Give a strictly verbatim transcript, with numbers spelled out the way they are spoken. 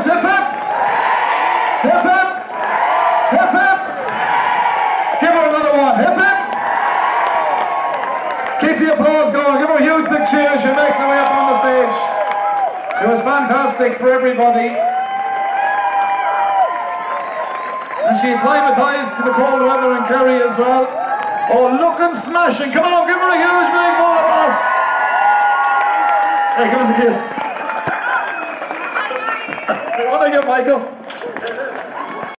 cheers, hip hip! Hip hip! Hip hip! Give her another one, hip hip! Keep the applause going, give her a huge big cheer as she makes her way up on the stage. She was fantastic for everybody. And she acclimatised to the cold weather in Kerry as well. Oh, looking smashing. Come on, give her a huge big ball of us. Hey, give us a kiss. You want to get Michael?